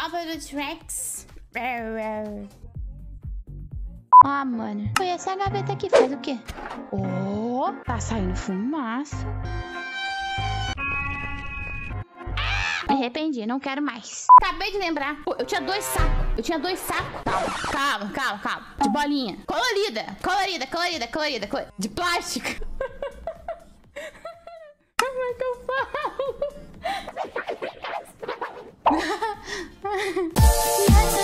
nova do Trex. Ah, mano. Foi essa gaveta aqui, faz o quê? Oh, tá saindo fumaça. Me arrependi, não quero mais. Acabei de lembrar. Pô, eu tinha 2 sacos. Calma. De bolinha. Colorida. De plástico. Como é que eu falo?